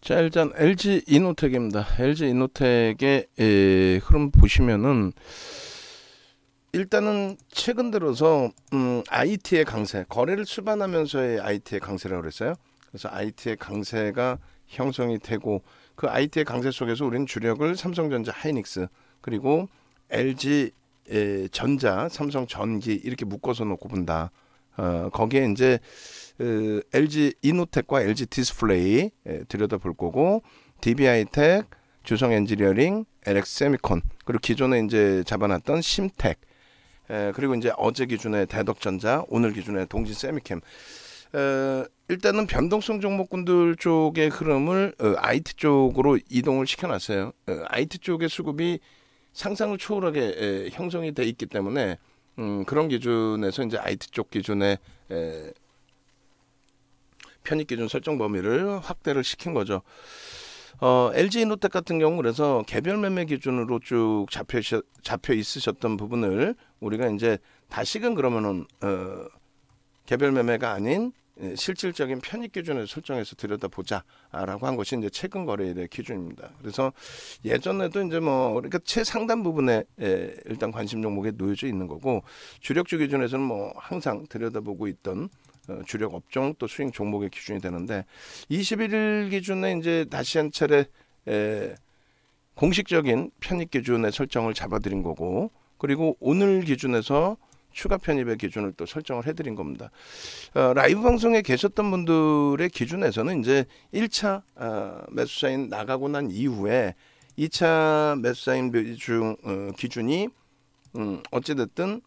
자, 일단 LG 이노텍입니다. LG 이노텍의 흐름 보시면은 일단은 최근 들어서 IT의 강세, 거래를 수반하면서의 IT의 강세라고 그랬어요. 그래서 IT의 강세가 형성이 되고 그 IT의 강세 속에서 우리는 주력을 삼성전자, 하이닉스 그리고 LG 전자, 삼성전기 이렇게 묶어서 놓고 본다. 거기에 이제 LG 이노텍과 LG 디스플레이 들여다볼 거고, DB하이텍, 주성 엔지니어링, LX 세미콘, 그리고 기존에 이제 잡아놨던 심텍, 그리고 이제 어제 기준에 대덕전자, 오늘 기준에 동진 세미캠. 일단은 변동성 종목군들 쪽의 흐름을 IT 쪽으로 이동을 시켜놨어요. IT 쪽의 수급이 상상을 초월하게 형성이 돼 있기 때문에 그런 기준에서 이제 IT 쪽 기준의 편입 기준 설정 범위를 확대를 시킨 거죠. LG 이노텍 같은 경우 그래서 개별 매매 기준으로 쭉 잡혀 있으셨던 부분을 우리가 이제 다시금 그러면은 개별 매매가 아닌 실질적인 편입 기준을 설정해서 들여다보자라고 한 것이 이제 최근 거래일의 기준입니다. 그래서 예전에도 이제 뭐 그러니까 최상단 부분에 일단 관심 종목에 놓여져 있는 거고, 주력주 기준에서는 뭐 항상 들여다보고 있던 주력 업종 또 수익 종목의 기준이 되는데, 21일 기준에 이제 다시 한 차례 공식적인 편입 기준의 설정을 잡아드린 거고, 그리고 오늘 기준에서 추가 편입의 기준을 또 설정을 해드린 겁니다. 라이브 방송에 계셨던 분들의 기준에서는 이제 1차 매수사인 나가고 난 이후에 2차 매수사인 비중 기준이 어찌됐든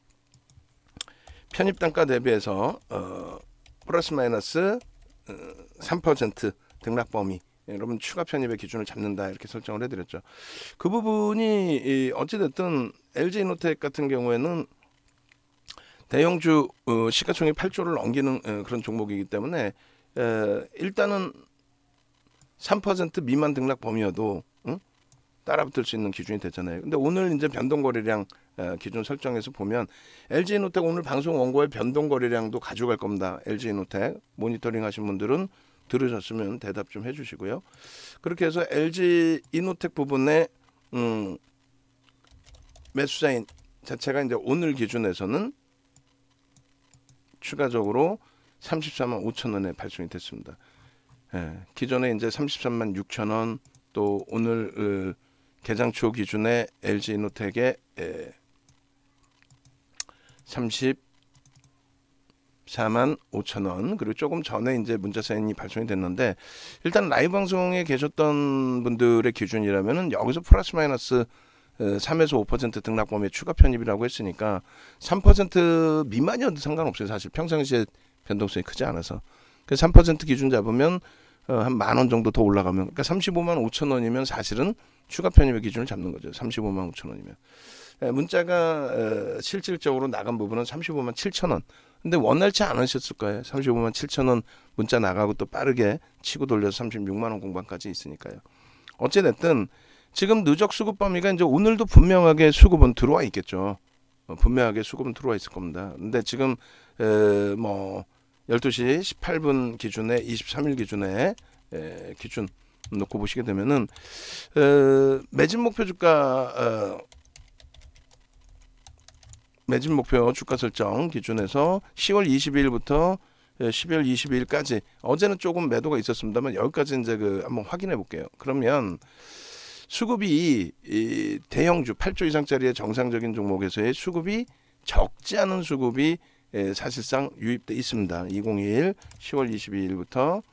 편입 단가 대비해서 플러스 마이너스 3% 등락 범위, 여러분 추가 편입의 기준을 잡는다 이렇게 설정을 해드렸죠. 그 부분이 어찌됐든 LG 이노텍 같은 경우에는 대형주 시가총액 8조를 넘기는 그런 종목이기 때문에 일단은 3% 미만 등락 범위여도 따라붙을 수 있는 기준이 됐잖아요. 근데 오늘 이제 변동거래량 기준 설정해서 보면 LG 이노텍 오늘 방송 원고의 변동거래량도 가져갈 겁니다. LG 이노텍 모니터링 하신 분들은 들으셨으면 대답 좀 해주시고요. 그렇게 해서 LG 이노텍 부분에 매수사인 자체가 이제 오늘 기준에서는 추가적으로 34만 5천 원에 발송이 됐습니다. 기존에 이제 33만 6천 원, 또 오늘 개장 초 기준에 LG 이노텍의 34만 5천 원, 그리고 조금 전에 이제 문자 사인이 발송이 됐는데, 일단 라이브 방송에 계셨던 분들의 기준이라면은 여기서 플러스 마이너스 3에서 5% 등락 범위의 추가 편입이라고 했으니까 3% 미만이어도 상관없어요. 사실 평상시에 변동성이 크지 않아서. 그래서 3% 기준 잡으면 한 10,000원 정도 더 올라가면, 그러니까 35만 5천 원이면 사실은 추가 편입의 기준을 잡는 거죠. 35만 5천 원이면. 문자가 실질적으로 나간 부분은 35만 7천 원. 근데 원활치 않으셨을 거예요. 35만 7천 원 문자 나가고 또 빠르게 치고 돌려서 36만 원 공방까지 있으니까요. 어찌됐든 지금 누적 수급 범위가 이제 오늘도 분명하게 수급은 들어와 있겠죠. 분명하게 수급은 들어와 있을 겁니다. 근데 지금 뭐 12시 18분 기준에 23일 기준에 기준 놓고 보시게 되면은 매진 목표 주가 매진 목표 주가 설정 기준에서 10월 22일부터 12월 22일까지 어제는 조금 매도가 있었습니다만 여기까지 이제 한번 확인해 볼게요. 그러면 수급이 이 대형주 8조 이상짜리의 정상적인 종목에서의 수급이 적지 않은 수급이 사실상 유입돼 있습니다. 2021 10월 22일부터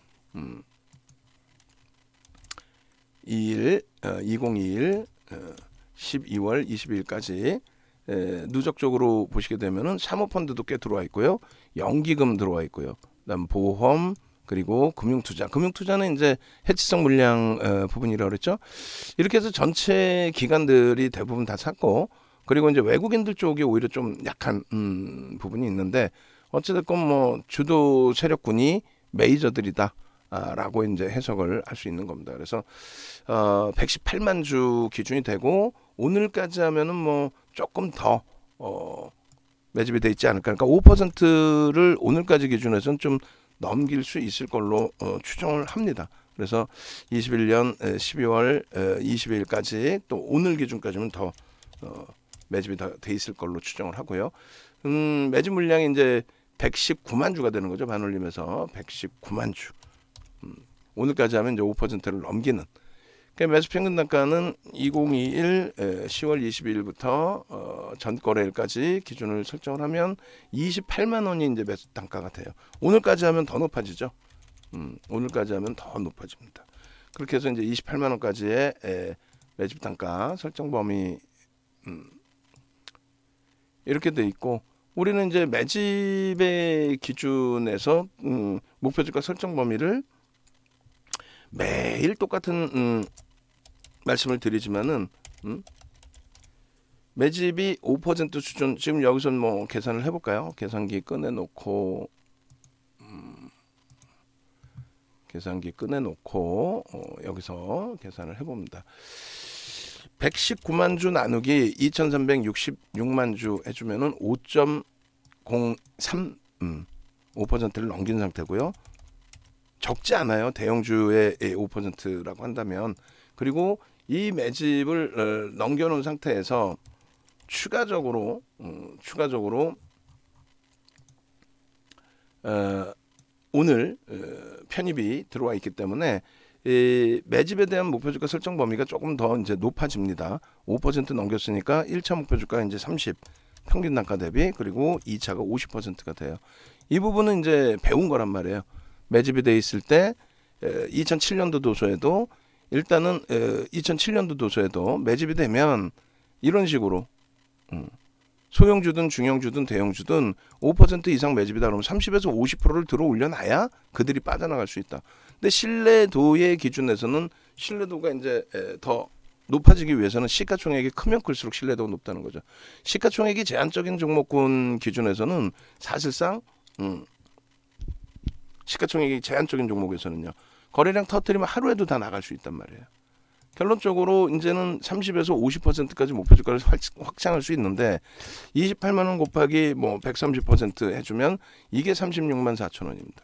2021 12월 22일까지 누적적으로 보시게 되면은 사모펀드도 꽤 들어와 있고요, 연기금 들어와 있고요, 그다음 보험, 그리고 금융투자는 이제 해치성 물량 부분이라고 그랬죠. 이렇게 해서 전체 기관들이 대부분 다 샀고, 그리고 이제 외국인들 쪽이 오히려 좀 약한 부분이 있는데, 어찌됐건 뭐 주도 세력군이 메이저들이다 라고 이제 해석을 할 수 있는 겁니다. 그래서 118만 주 기준이 되고 오늘까지 하면은 뭐 조금 더 매집이 돼 있지 않을까. 그러니까 5%를 오늘까지 기준에서는 좀 넘길 수 있을 걸로 추정을 합니다. 그래서 21년 12월 20일까지 또 오늘 기준까지는 더 매집이 더 돼 있을 걸로 추정을 하고요. 매집 물량이 이제 119만 주가 되는 거죠. 반올림에서 119만 주. 오늘까지 하면 이제 5%를 넘기는. 그러니까 매수 평균 단가는 2021 10월 22일부터 전 거래일까지 기준을 설정을 하면 28만 원이 이제 매수 단가가 돼요. 오늘까지 하면 더 높아지죠. 오늘까지 하면 더 높아집니다. 그렇게 해서 이제 28만 원까지의 매집 단가 설정 범위 이렇게 돼 있고, 우리는 이제 매집의 기준에서 목표 주가 설정 범위를 매일 똑같은 말씀을 드리지만은 매집이 5% 수준, 지금 여기서 뭐 계산을 해볼까요? 계산기 꺼내놓고 여기서 계산을 해봅니다. 119만 주 나누기 2366만 주 해주면은 5.03 5%를 넘긴 상태고요. 적지 않아요. 대형주의 5%라고 한다면. 그리고 이 매집을 넘겨놓은 상태에서 추가적으로 오늘 편입이 들어와 있기 때문에 매집에 대한 목표주가 설정 범위가 조금 더 이제 높아집니다. 5% 넘겼으니까 1차 목표주가 이제 30 평균 단가 대비, 그리고 2차가 50%가 돼요. 이 부분은 이제 배운 거란 말이에요. 매집이 돼 있을 때 2007년도 도서에도 일단은 2007년도 도서에도 매집이 되면 이런 식으로 소형주든 중형주든 대형주든 5% 이상 매집이다 그러면 30에서 50%를 들어 올려놔야 그들이 빠져나갈 수 있다. 근데 신뢰도의 기준에서는 신뢰도가 이제 더 높아지기 위해서는 시가총액이 크면 클수록 신뢰도가 높다는 거죠. 시가총액이 제한적인 종목군 기준에서는 사실상 시가총액이 제한적인 종목에서는요, 거래량 터뜨리면 하루에도 다 나갈 수 있단 말이에요. 결론적으로 이제는 30에서 50%까지 목표 주가를 확장할 수 있는데 28만 원 곱하기 뭐 130% 해주면 이게 36만 4천 원입니다.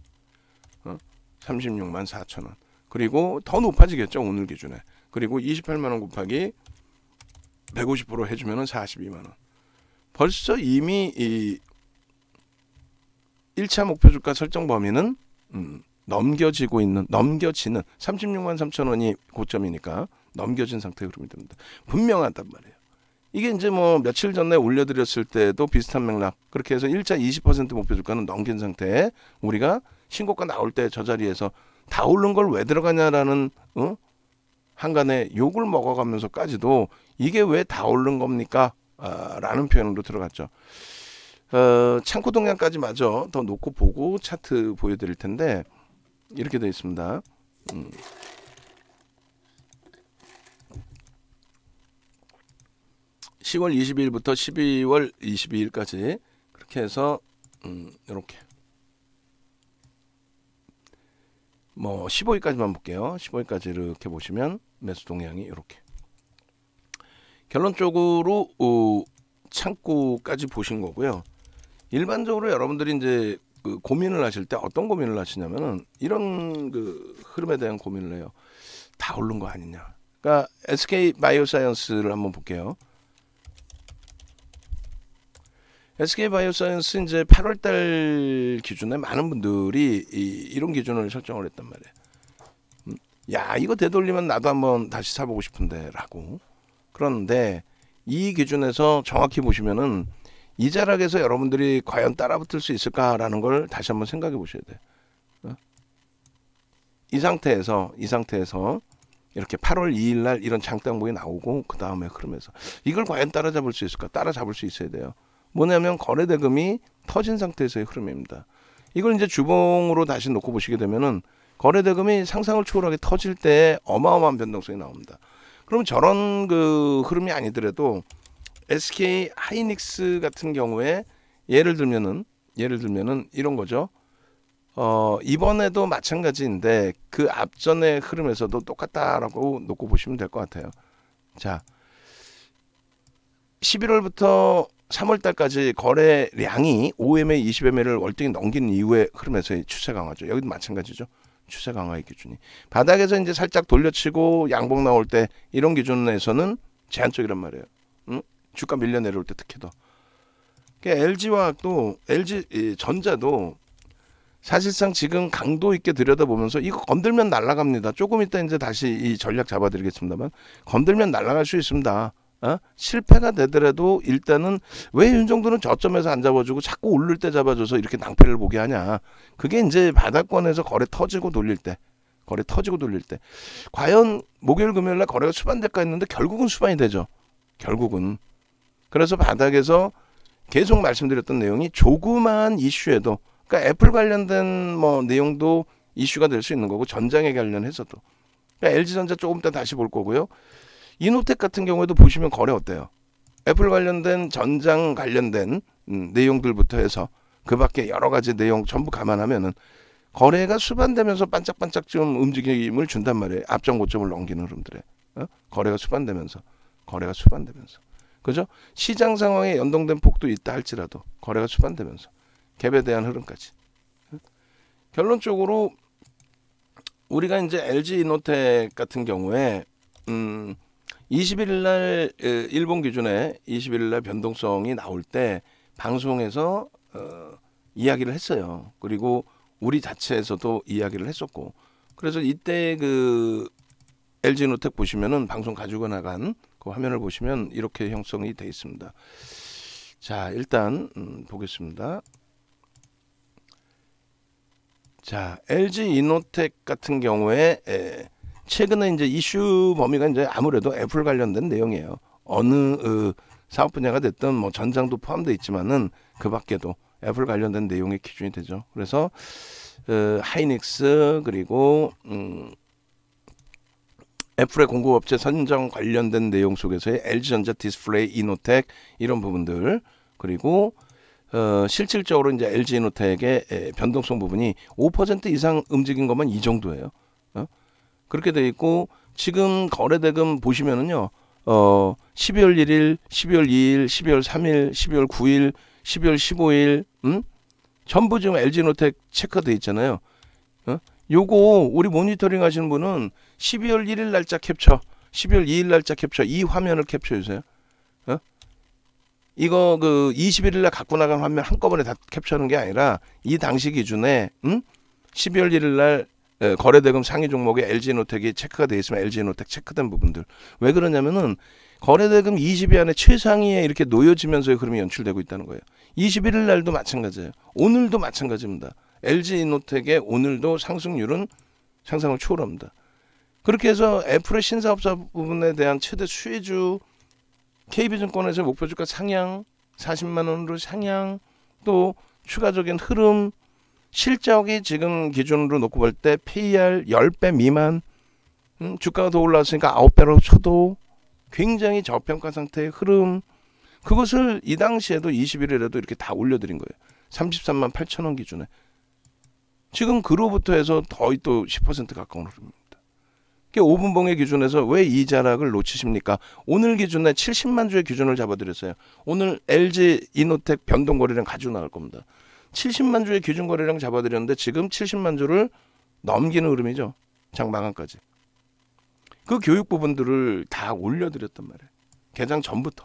36만 4천 원. 그리고 더 높아지겠죠, 오늘 기준에. 그리고 28만 원 곱하기 150% 해주면 42만 원. 벌써 이미 이 1차 목표 주가 설정 범위는 넘겨지는 36만 3천 원이 고점이니까 넘겨진 상태의 흐름이 됩니다. 분명하단 말이에요. 이게 이제 뭐 며칠 전에 올려드렸을 때도 비슷한 맥락. 그렇게 해서 1차 20% 목표 주가는 넘긴 상태에 우리가 신고가 나올 때 저 자리에서 다 오른 걸 왜 들어가냐라는 한간에 욕을 먹어가면서까지도 이게 왜 다 오른 겁니까? 라는 표현으로 들어갔죠. 창고 동향까지 마저 더 놓고 보고 차트 보여드릴 텐데 이렇게 되어 있습니다. 10월 22일부터 12월 22일까지 그렇게 해서 이렇게 뭐 15일까지만 볼게요. 15일까지 이렇게 보시면 매수 동향이 이렇게. 결론적으로 창고까지 보신 거고요. 일반적으로 여러분들이 이제 그 고민을 하실 때 어떤 고민을 하시냐면은 이런 그 흐름에 대한 고민을 해요. 다 오른 거 아니냐. 그러니까 SK 바이오사이언스를 한번 볼게요. SK 바이오사이언스 이제 8월달 기준에 많은 분들이 이런 기준을 설정을 했단 말이에요. 야, 이거 되돌리면 나도 한번 다시 사보고 싶은데라고. 그런데 이 기준에서 정확히 보시면은 이 자락에서 여러분들이 과연 따라붙을 수 있을까라는 걸 다시 한번 생각해 보셔야 돼요. 이 상태에서 이렇게 8월 2일 날 이런 장단봉이 나오고 그 다음에 흐름에서 이걸 과연 따라잡을 수 있을까? 따라잡을 수 있어야 돼요. 뭐냐면 거래대금이 터진 상태에서의 흐름입니다. 이걸 이제 주봉으로 다시 놓고 보시게 되면은 거래대금이 상상을 초월하게 터질 때 어마어마한 변동성이 나옵니다. 그럼 저런 그 흐름이 아니더라도 SK 하이닉스 같은 경우에 예를 들면은 이런 거죠. 이번에도 마찬가지인데 그 앞전의 흐름에서도 똑같다라고 놓고 보시면 될 것 같아요. 자, 11월부터 3월달까지 거래량이 5MA, 20MA를 월등히 넘긴 이후의 흐름에서의 추세 강화죠. 여기도 마찬가지죠. 추세 강화의 기준이. 바닥에서 이제 살짝 돌려치고 양봉 나올 때 이런 기준에서는 제한적이란 말이에요. 응? 주가 밀려 내려올 때 특히 더. 그러니까 LG화학도 LG 전자도 사실상 지금 강도 있게 들여다보면서 이거 건들면 날아갑니다. 조금 이따 이제 다시 이 전략 잡아드리겠습니다만 건들면 날아갈 수 있습니다. 실패가 되더라도 일단은 왜 윤정도는 저점에서 안 잡아주고 자꾸 오를 때 잡아줘서 이렇게 낭패를 보게 하냐. 그게 이제 바닥권에서 거래 터지고 돌릴 때 과연 목요일 금요일날 거래가 수반될까 했는데 결국은 수반이 되죠. 결국은. 그래서 바닥에서 계속 말씀드렸던 내용이 조그마한 이슈에도, 그러니까 애플 관련된 뭐 내용도 이슈가 될 수 있는 거고, 전장에 관련해서도. 그러니까 LG전자 조금 이따 다시 볼 거고요. 이노텍 같은 경우에도 보시면 거래 어때요? 애플 관련된 전장 관련된 내용들부터 해서 그 밖에 여러 가지 내용 전부 감안하면은 거래가 수반되면서 반짝반짝 좀 움직임을 준단 말이에요. 앞전 고점을 넘기는 흐름들에. 거래가 수반되면서. 그죠? 시장 상황에 연동된 폭도 있다 할지라도 거래가 수반되면서 갭에 대한 흐름까지. 결론적으로 우리가 이제 LG 이노텍 같은 경우에 21일 날 일본 기준에 21일 날 변동성이 나올 때 방송에서 이야기를 했어요. 그리고 우리 자체에서도 이야기를 했었고, 그래서 이때 그 LG 이노텍 보시면은 방송 가지고 나간 그 화면을 보시면 이렇게 형성이 되어 있습니다. 자, 일단 보겠습니다. 자, LG 이노텍 같은 경우에 최근에 이제 이슈 범위가 이제 아무래도 애플 관련된 내용이에요. 어느 사업 분야가 됐든 뭐 전장도 포함되어 있지만은 그 밖에도 애플 관련된 내용의 기준이 되죠. 그래서 하이닉스 그리고 애플의 공급업체 선정 관련된 내용 속에서의 LG전자, 디스플레이, 이노텍 이런 부분들, 그리고 실질적으로 이제 LG 이노텍의 변동성 부분이 5% 이상 움직인 것만 이 정도예요. 그렇게 돼 있고, 지금 거래대금 보시면은요, 12월 1일, 12월 2일, 12월 3일, 12월 9일, 12월 15일, 전부 지금 LG 이노텍 체크돼 있잖아요. 요거 우리 모니터링 하시는 분은 12월 1일 날짜 캡처, 12월 2일 날짜 캡처, 이 화면을 캡처해 주세요. 이거 그 21일 날 갖고 나간 화면 한꺼번에 다 캡처하는 게 아니라 이 당시 기준에 12월 1일 날 거래대금 상위 종목에 LG 이노텍이 체크가 되어 있으면 LG 이노텍 체크된 부분들. 왜 그러냐면은 거래대금 20위 안에 최상위에 이렇게 놓여지면서의 흐름이 연출되고 있다는 거예요. 21일 날도 마찬가지예요. 오늘도 마찬가지입니다. LG 이노텍의 오늘도 상승률은 상상을 초월합니다. 그렇게 해서 애플의 신사업자 부분에 대한 최대 수혜주 KB증권에서 목표주가 상향, 40만 원으로 상향, 또 추가적인 흐름, 실적이 지금 기준으로 놓고 볼 때 PER 10배 미만, 주가가 더 올라왔으니까 9배로 쳐도 굉장히 저평가 상태의 흐름, 그것을 이 당시에도 21일에도 이렇게 다 올려드린 거예요. 33만 8천 원 기준에. 지금 그로부터 해서 거의 또 10% 가까운 흐름입니다. 5분봉의 기준에서 왜 이 자락을 놓치십니까? 오늘 기준에 70만 주의 기준을 잡아드렸어요. 오늘 LG 이노텍 변동거래량 가지고 나갈 겁니다. 70만 주의 기준 거래량 잡아드렸는데 지금 70만 주를 넘기는 흐름이죠. 장 마감까지. 그 교육 부분들을 다 올려드렸단 말이에요. 개장 전부터.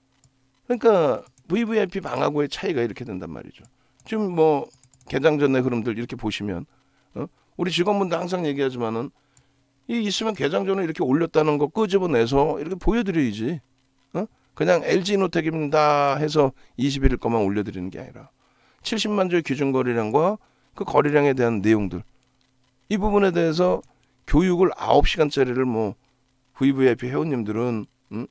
그러니까 VVIP 방하고의 차이가 이렇게 된단 말이죠. 지금 뭐 개장 전의 흐름들 이렇게 보시면 우리 직원분들 항상 얘기하지만은 이 있으면 개장 전에 이렇게 올렸다는 거 끄집어내서 이렇게 보여드려야지. 그냥 LG 이노텍입니다 해서 21일 것만 올려드리는 게 아니라 70만 주의 기준 거래량과 그 거래량에 대한 내용들, 이 부분에 대해서 교육을 9시간짜리를 뭐 VVIP 회원님들은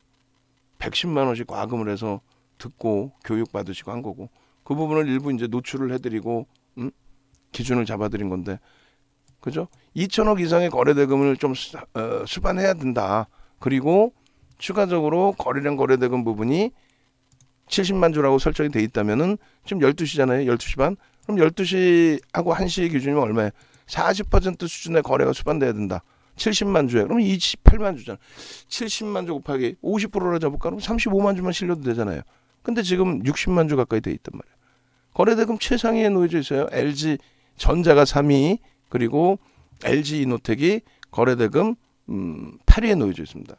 110만 원씩 과금을 해서 듣고 교육 받으시고 한 거고, 그 부분을 일부 이제 노출을 해드리고 기준을 잡아드린 건데, 그죠? 2천억 이상의 거래대금을 좀 수반해야 된다. 그리고 추가적으로 거래량 거래대금 부분이 70만 주라고 설정이 돼 있다면은 지금 12시잖아요. 12시 반. 그럼 12시하고 1시 기준이면 얼마예요? 40% 수준의 거래가 수반돼야 된다. 70만 주에. 그럼 28만 주잖아. 70만 주 곱하기 50%로 잡을까? 그럼 35만 주만 실려도 되잖아요. 근데 지금 60만 주 가까이 돼 있단 말이에요. 거래대금 최상위에 놓여져 있어요. LG 전자가 3위, 그리고 LG 이노텍이 거래대금 8위에 놓여져 있습니다.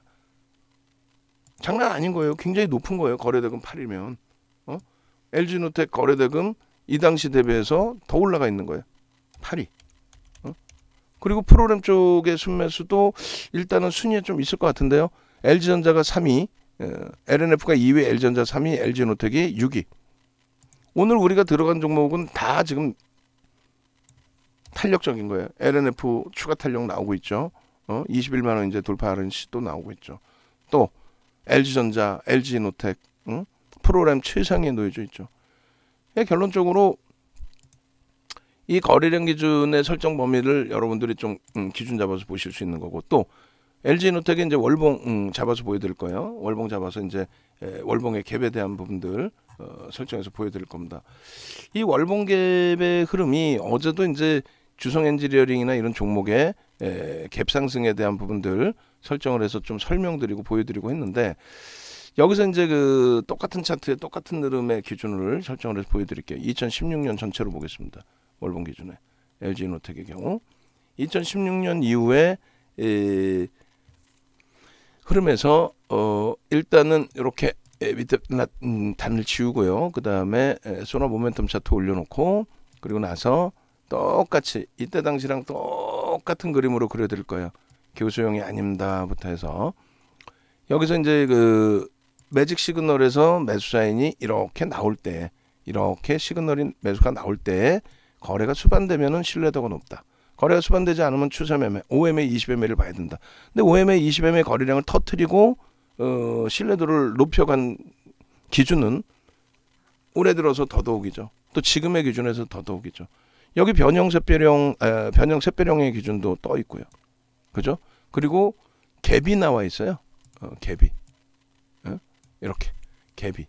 장난 아닌 거예요. 굉장히 높은 거예요. 거래대금 8위면. LG 이노텍 거래대금 이 당시 대비해서 더 올라가 있는 거예요. 8위. 그리고 프로그램 쪽의 순매수도 일단은 순위에 좀 있을 것 같은데요. LG전자가 3위, LNF가 2위, LG전자 3위, LG노텍이 6위. 오늘 우리가 들어간 종목은 다 지금 탄력적인 거예요. LNF 추가 탄력 나오고 있죠. 21만 원 이제 돌파하는 시도 나오고 있죠. 또 LG전자, LG노텍 프로그램 최상위에 놓여져 있죠. 결론적으로 이 거래량 기준의 설정 범위를 여러분들이 좀 기준 잡아서 보실 수 있는 거고, 또 LG노텍이 이제 월봉 잡아서 보여드릴 거예요. 월봉 잡아서 이제 월봉의 갭에 대한 부분들 설정해서 보여드릴 겁니다. 이 월봉 갭의 흐름이 어제도 이제 주성 엔지니어링이나 이런 종목의 갭 상승에 대한 부분들 설정을 해서 좀 설명드리고 보여드리고 했는데, 여기서 이제 그 똑같은 차트에 똑같은 흐름의 기준을 설정을 해서 보여드릴게요. 2016년 전체로 보겠습니다. 월봉 기준에 LG노텍의 경우 2016년 이후에 흐름에서 일단은 이렇게 밑에 단을 지우고요. 그 다음에 소나 모멘텀 차트 올려놓고, 그리고 나서 똑같이 이때 당시랑 똑같은 그림으로 그려드릴 거예요. 교수용이 아닙니다부터 해서 여기서 이제 그 매직 시그널에서 매수 사인이 이렇게 나올 때, 이렇게 시그널인 매수가 나올 때 거래가 수반되면은 신뢰도가 높다. 거래가 수반되지 않으면 추세 매매, OMA 20매매를 봐야 된다. 근데 OMA 20매매 거래량을 터뜨리고 신뢰도를 높여간 기준은 올해 들어서 더더욱이죠. 또 지금의 기준에서 더더욱이죠. 여기 변형 샛별형의 기준도 떠 있고요. 그죠? 그리고 갭이 나와 있어요. 갭이. 이렇게 갭이.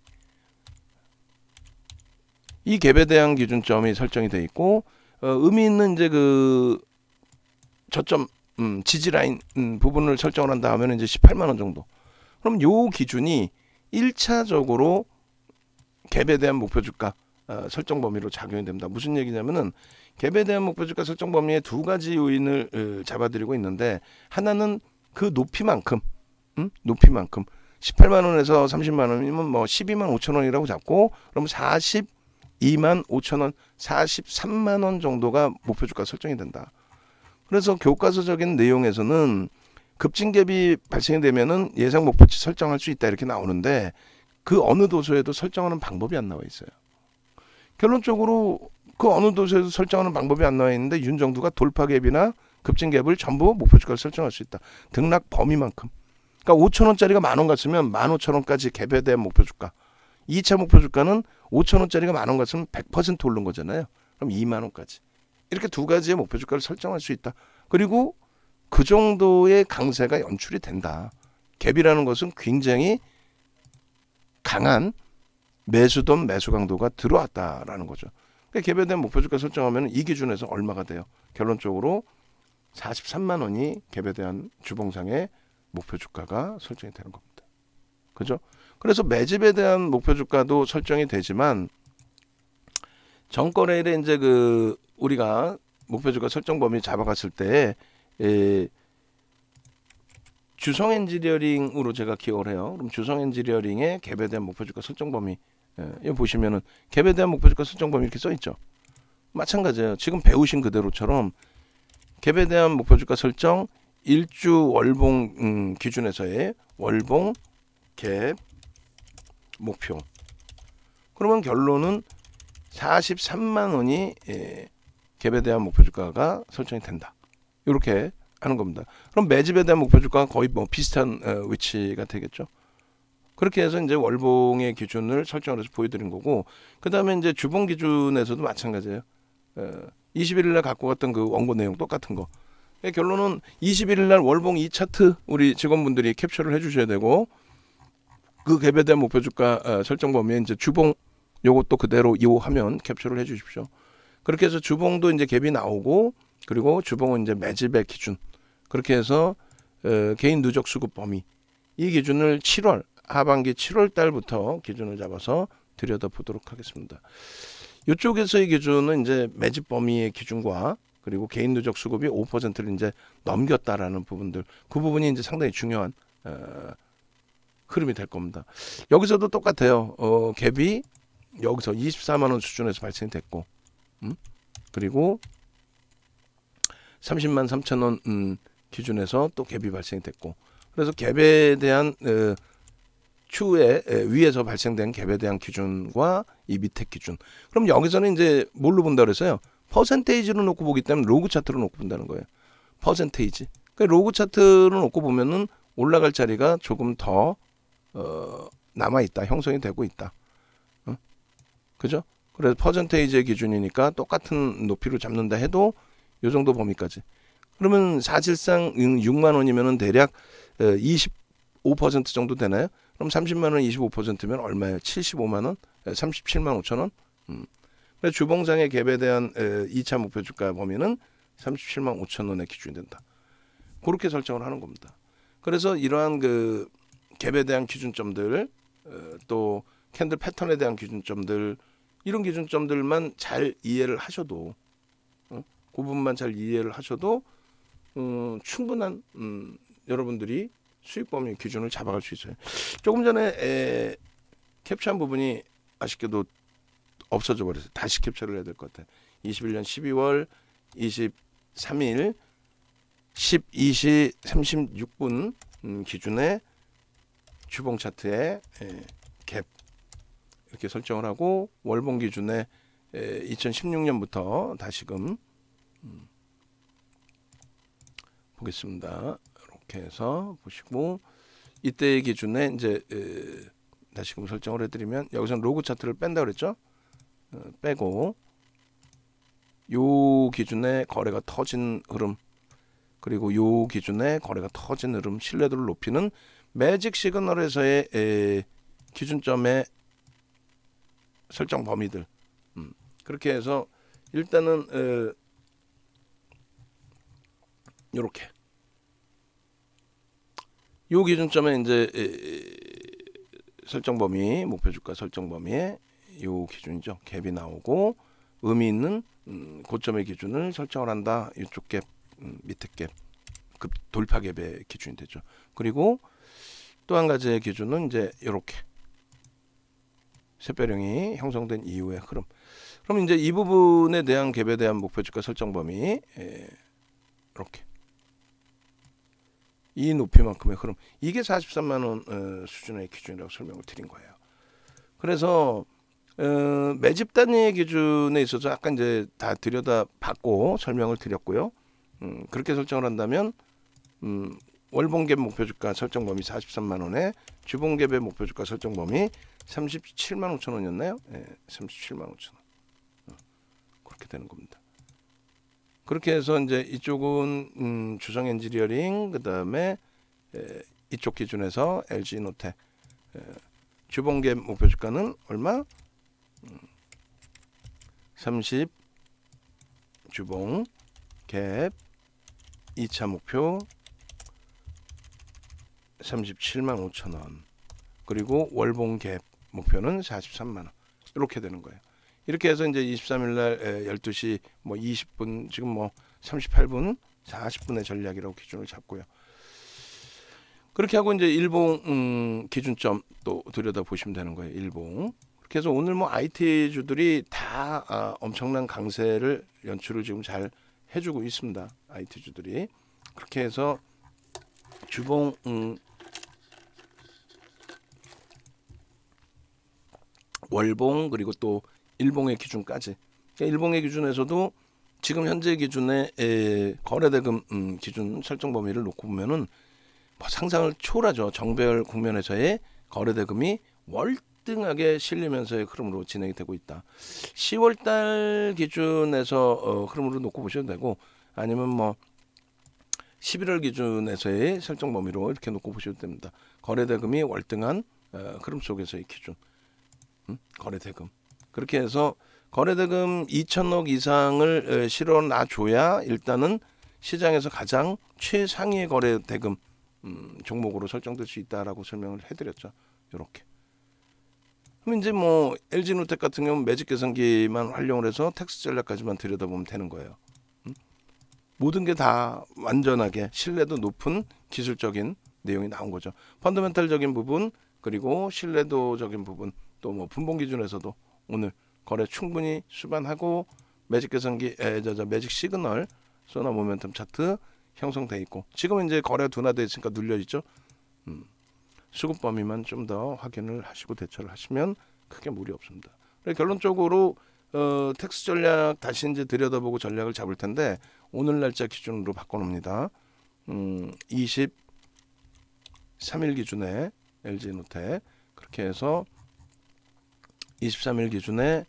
이 갭에 대한 기준점이 설정이 돼 있고, 의미 있는 이제 그 저점 지지 라인 부분을 설정을 한다 하면 이제 18만 원 정도. 그럼 요 기준이 1차적으로 갭에 대한 목표 주가 설정 범위로 작용이 됩니다. 무슨 얘기냐면은 갭에 대한 목표 주가 설정 범위에 두 가지 요인을 잡아드리고 있는데, 하나는 그 높이만큼 18만 원에서 30만 원이면 뭐 12만 5천 원이라고 잡고, 그럼 42만 5천 원, 43만 원 정도가 목표 주가 설정이 된다. 그래서 교과서적인 내용에서는 급증갭이 발생이 되면은 예상 목표치 설정할 수 있다 이렇게 나오는데, 그 어느 도서에도 설정하는 방법이 안 나와 있어요. 결론적으로 그 어느 도서에도 설정하는 방법이 안 나와 있는데, 윤정두가 돌파갭이나 급증갭을 전부 목표 주가를 설정할 수 있다. 등락 범위만큼. 그러니까 5,000원짜리가 만원 갔으면 15,000원까지 갭에 대한 목표 주가. 2차 목표 주가는 5,000원짜리가 만원 갔으면 100% 오른 거잖아요. 그럼 2만 원까지. 이렇게 두 가지의 목표 주가를 설정할 수 있다. 그리고 그 정도의 강세가 연출이 된다. 갭이라는 것은 굉장히 강한 매수돈 매수 강도가 들어왔다라는 거죠. 그러니까 갭에 대한 목표 주가 설정하면 이 기준에서 얼마가 돼요? 결론적으로 43만 원이 갭에 대한 주봉상의 목표 주가가 설정이 되는 겁니다. 그죠? 그래서 매집에 대한 목표 주가도 설정이 되지만, 전거래일에 이제 그 우리가 목표 주가 설정 범위 잡아갔을 때 주성 엔지니어링으로 제가 기억을 해요. 그럼 주성 엔지니어링의 갭에 대한 목표 주가 설정 범위, 여기 보시면은 갭에 대한 목표 주가 설정 범위 이렇게 써 있죠. 마찬가지예요. 지금 배우신 그대로처럼 갭에 대한 목표 주가 설정, 일주 월봉 기준에서의 월봉 갭 목표. 그러면 결론은 43만 원이 갭에 대한 목표 주가가 설정이 된다. 이렇게 하는 겁니다. 그럼 매집에 대한 목표 주가가 거의 뭐 비슷한 위치가 되겠죠. 그렇게 해서 이제 월봉의 기준을 설정을 해서 보여드린 거고, 그 다음에 이제 주봉 기준에서도 마찬가지예요. 21일 날 갖고 갔던 그 원고 내용 똑같은 거. 결론은 21일 날 월봉 2차트 우리 직원분들이 캡처를 해주셔야 되고, 그 갭에 대한 목표 주가 설정 범위에 이제 주봉 요것도 그대로 이용하면 캡처를 해주십시오. 그렇게 해서 주봉도 이제 갭이 나오고, 그리고 주봉은 이제 매집의 기준. 그렇게 해서 개인 누적 수급 범위, 이 기준을 7월 하반기 7월 달부터 기준을 잡아서 들여다보도록 하겠습니다. 이쪽에서의 기준은 이제 매집 범위의 기준과 그리고 개인 누적 수급이 5%를 이제 넘겼다라는 부분들, 그 부분이 이제 상당히 중요한 흐름이 될 겁니다. 여기서도 똑같아요. 갭이 여기서 24만 원 수준에서 발생이 됐고, 그리고 30만 3천 원 기준에서 또 갭이 발생이 됐고, 그래서 갭에 대한 추후에 위에서 발생된 갭에 대한 기준과 이 밑에 기준. 그럼 여기서는 이제 뭘로 본다 그랬어요? 퍼센테이지로 놓고 보기 때문에 로그 차트로 놓고 본다는 거예요. 퍼센테이지. 그러니까 로그 차트로 놓고 보면은 올라갈 자리가 조금 더 남아 있다, 형성이 되고 있다. 그죠? 그래서 퍼센테이지의 기준이니까 똑같은 높이로 잡는다 해도 요 정도 범위까지. 그러면 사실상 6만 원이면은 대략 25% 정도 되나요? 그럼 30만 원 25%면 얼마예요? 75만 원? 37만 5천 원? 그래서 주봉상의 갭에 대한 2차 목표 주가 범위는 37만 5천 원에 기준이 된다. 그렇게 설정을 하는 겁니다. 그래서 이러한 그 갭에 대한 기준점들, 또 캔들 패턴에 대한 기준점들, 이런 기준점들만 잘 이해를 하셔도, 그 부분만 잘 이해를 하셔도 충분한 여러분들이 수익 범위 기준을 잡아갈 수 있어요. 조금 전에 캡처한 부분이 아쉽게도 없어져 버렸어요. 다시 캡처를 해야 될 것 같아요. 21년 12월 23일 12시 36분 기준의 주봉 차트의 갭 이렇게 설정을 하고, 월봉 기준에 2016년부터 다시금 보겠습니다. 이렇게 해서 보시고, 이때의 기준에 이제 다시금 설정을 해드리면, 여기서는 로그 차트를 뺀다 그랬죠? 빼고 요 기준에 거래가 터진 흐름, 그리고 요 기준에 거래가 터진 흐름, 신뢰도를 높이는 매직 시그널에서의 기준점의 설정 범위들, 그렇게 해서 일단은 요렇게 요 기준점에 이제 설정 범위, 목표 주가 설정 범위에 요 기준이죠. 갭이 나오고 의미 있는 고점의 기준을 설정을 한다. 이쪽 갭, 밑에 갭, 그 돌파 갭의 기준이 되죠. 그리고 또 한 가지의 기준은 이제 이렇게 샛별형이 형성된 이후의 흐름. 그럼 이제 이 부분에 대한 갭에 대한 목표 주가 설정 범위, 이렇게 이 높이만큼의 흐름, 이게 43만 원 수준의 기준이라고 설명을 드린 거예요. 그래서 매집 단위의 기준에 있어서 아까 이제 다 들여다봤고 설명을 드렸고요. 그렇게 설정을 한다면 월봉갭 목표 주가 설정 범위 43만 원에 주봉갭의 목표 주가 설정 범위 37만 5천 원이었나요? 네, 37만 5천 원. 그렇게 되는 겁니다. 그렇게 해서 이제 이쪽은 주성 엔지니어링, 그다음에 이쪽 기준에서 LG 노텍 주봉갭 목표 주가는 얼마? 30 주봉 갭 2차 목표 37만 5천 원, 그리고 월봉 갭 목표는 43만 원. 이렇게 되는 거예요. 이렇게 해서 이제 23일 날 12시 뭐 20분, 지금 뭐 38분 40분의 전략이라고 기준을 잡고요. 그렇게 하고 이제 일봉 기준점 또 들여다 보시면 되는 거예요. 일봉. 그렇게 해서 오늘 뭐 IT 주들이 다 엄청난 강세를 연출을 지금 잘 해주고 있습니다. IT 주들이. 그렇게 해서 주봉 월봉, 그리고 또 일봉의 기준까지. 그러니까 일봉의 기준에서도 지금 현재 기준의 거래대금 기준 설정 범위를 놓고 보면은 뭐 상상을 초월하죠. 정배열 국면에서의 거래대금이 월등하게 실리면서의 흐름으로 진행이 되고 있다. 10월달 기준에서 흐름으로 놓고 보셔도 되고, 아니면 뭐 11월 기준에서의 설정 범위로 이렇게 놓고 보셔도 됩니다. 거래대금이 월등한 흐름 속에서의 기준, 거래대금. 그렇게 해서 거래대금 2천억 이상을 실어놔줘야 일단은 시장에서 가장 최상위의 거래대금 종목으로 설정될 수 있다라고 설명을 해드렸죠. 이렇게. 그럼 이제 뭐 LG노텍 같은 경우는 매직 계산기만 활용을 해서 텍스 전략까지만 들여다보면 되는 거예요. 모든 게 다 완전하게 신뢰도 높은 기술적인 내용이 나온 거죠. 펀더멘탈적인 부분, 그리고 신뢰도적인 부분, 또 뭐 분봉 기준에서도 오늘 거래 충분히 수반하고 매직 계산기, 매직 시그널, 소나 모멘텀 차트 형성돼 있고, 지금은 이제 거래 둔화돼 있으니까 눌려 있죠. 수급 범위만 좀 더 확인을 하시고 대처를 하시면 크게 무리 없습니다. 결론적으로 텍스 전략 다시 이제 들여다보고 전략을 잡을 텐데, 오늘 날짜 기준으로 바꿔놓습니다. 23일 기준에 LG노텍, 그렇게 해서 23일 기준에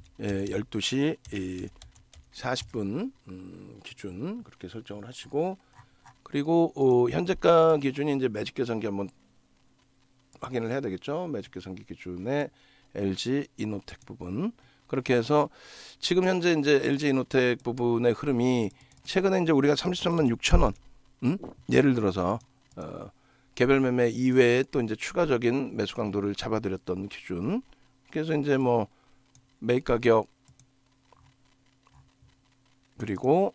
12시 40분 기준 그렇게 설정을 하시고, 그리고 현재가 기준이 이제 매직 계산기 한번 확인을 해야 되겠죠. 매직 계산기 기준에 LG 이노텍 부분, 그렇게 해서 지금 현재 이제 LG 이노텍 부분의 흐름이 최근에 이제 우리가 33만 6천 원, 예를 들어서 개별 매매 이외에 또 이제 추가적인 매수 강도를 잡아드렸던 기준. 그래서 이제 뭐 매입 가격, 그리고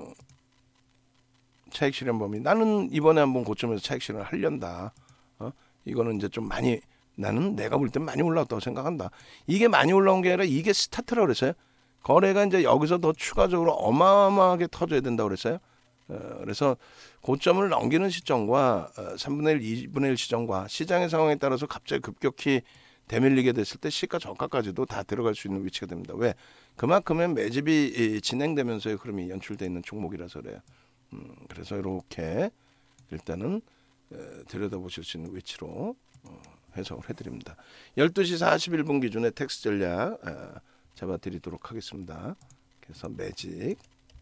차익 실현 범위, 나는 이번에 한번 고점에서 차익 실현을 하련다. 이거는 이제 좀 많이, 나는 내가 볼 땐 많이 올라왔다고 생각한다. 이게 많이 올라온 게 아니라 이게 스타트라고 그랬어요. 거래가 이제 여기서 더 추가적으로 어마어마하게 터져야 된다고 그랬어요. 그래서 고점을 넘기는 시점과 3분의 1, 2분의 1 시점과 시장의 상황에 따라서 갑자기 급격히 대밀리게 됐을 때 시가 저가까지도 다 들어갈 수 있는 위치가 됩니다. 왜? 그만큼의 매집이 진행되면서의 흐름이 연출되어 있는 종목이라서 그래요. 그래서 이렇게 일단은 들여다보실 수 있는 위치로 해석을 해드립니다. 12시 41분 기준에 텍스 전략 잡아드리도록 하겠습니다. 그래서 매직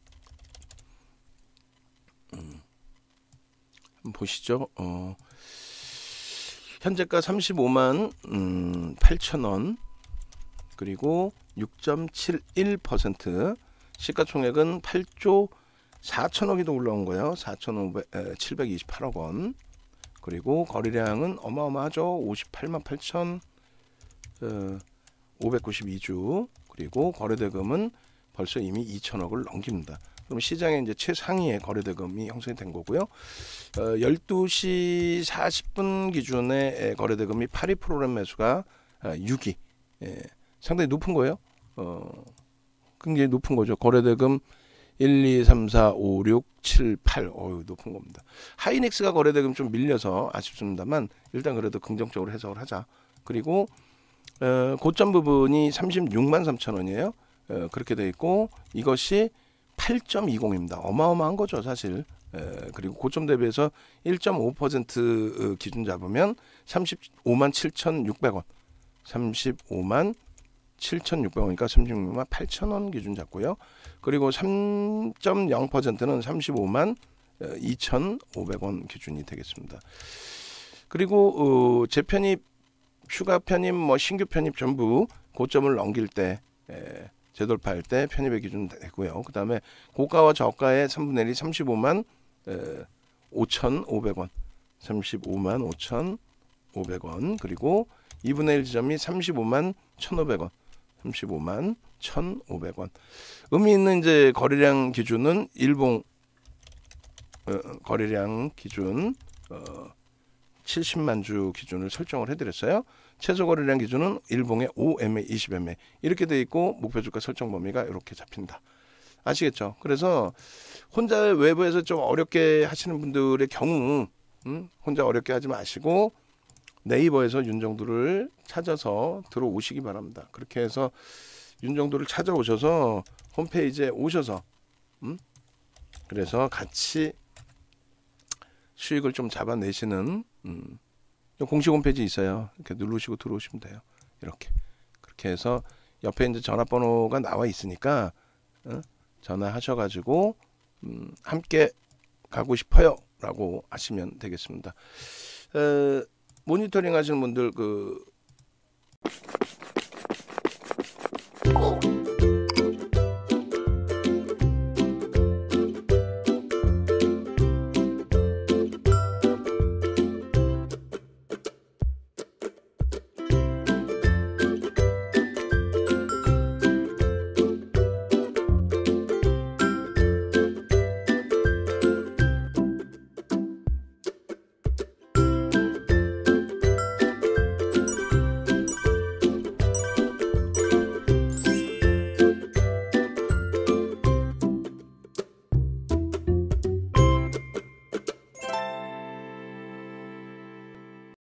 한번 보시죠. 현재가 35만 8천 원, 그리고 6.71%, 시가총액은 8조 4천억이 더 올라온 거예요. 4,728억 원. 그리고 거래량은 어마어마하죠. 58만 8천 592주. 그리고 거래대금은 벌써 이미 2천억을 넘깁니다. 그럼 시장에 이제 최상위의 거래대금이 형성이 된 거고요. 12시 40분 기준에 거래대금이 82%란 매수가 6위. 상당히 높은 거예요. 굉장히 높은 거죠. 거래대금 1, 2, 3, 4, 5, 6, 7, 8. 높은 겁니다. 하이닉스가 거래대금 좀 밀려서 아쉽습니다만 일단 그래도 긍정적으로 해석을 하자. 그리고 고점 부분이 36만 3천 원이에요. 그렇게 돼 있고, 이것이 8.20입니다. 어마어마한 거죠, 사실. 그리고 고점 대비해서 1.5% 기준 잡으면 35만 7,600원. 35만 7,600원이니까 36만 8천 원 기준 잡고요. 그리고 3.0%는 35만 2,500원 기준이 되겠습니다. 그리고 재편입, 추가 편입, 뭐 신규 편입 전부 고점을 넘길 때, 재돌파할 때 편입의 기준 되고요. 그 다음에 고가와 저가의 3분의 1이 35만 5,500원, 35만 5,500원, 그리고 2분의 1 지점이 35만 1,500원, 35만 1,500원. 의미 있는 이제 거래량 기준은 일봉 거래량 기준 70만 주 기준을 설정을 해드렸어요. 최소 거래량 기준은 일봉의 5MA, 20MA 이렇게 돼 있고, 목표 주가 설정 범위가 이렇게 잡힌다. 아시겠죠? 그래서 혼자 외부에서 좀 어렵게 하시는 분들의 경우 혼자 어렵게 하지 마시고 네이버에서 윤정두를 찾아서 들어오시기 바랍니다. 그렇게 해서 윤정두를 찾아오셔서 홈페이지에 오셔서 그래서 같이 수익을 좀 잡아내시는 공식 홈페이지 있어요. 이렇게 누르시고 들어오시면 돼요. 이렇게 그렇게 해서 옆에 이제 전화번호가 나와 있으니까 전화하셔가지고 함께 가고 싶어요라고 하시면 되겠습니다. 모니터링 하시는 분들